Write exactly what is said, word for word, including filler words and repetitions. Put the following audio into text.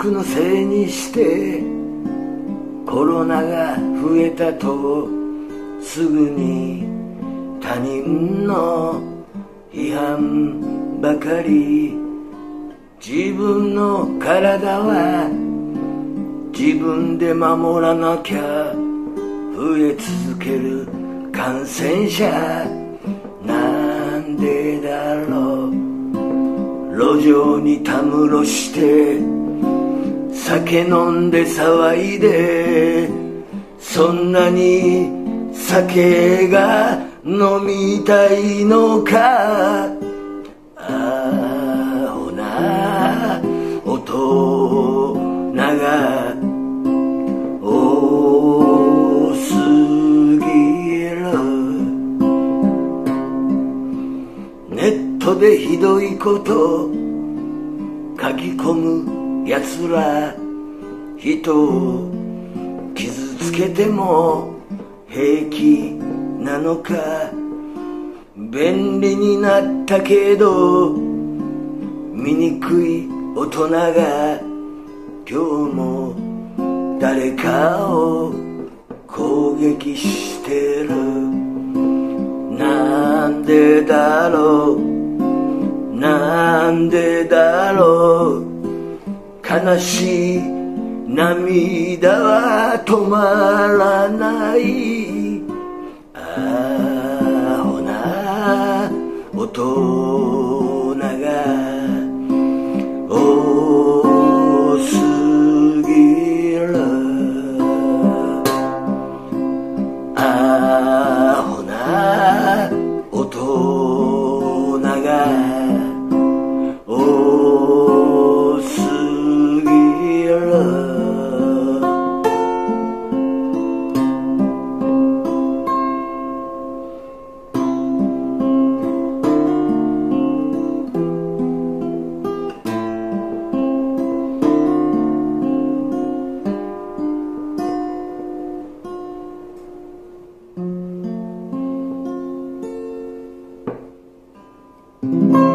クのせいにしてコロナが増えたとすぐに他人の批判ばかり。自分の体は自分で守らなきゃ。増え続ける感染者なんでだろう。路上にたむろして酒飲んで騒いで、そんなに酒が飲みたいのか。アホな大人が多すぎる。ネットでひどいこと書き込むやつら、人を傷つけても平気なのか。便利になったけど醜い大人が今日も誰かを攻撃してる。なんでだろう、なんでだろう。悲しい涙は止まらない。アホな大人が多すぎる。アホな大人が多すぎる。 うん。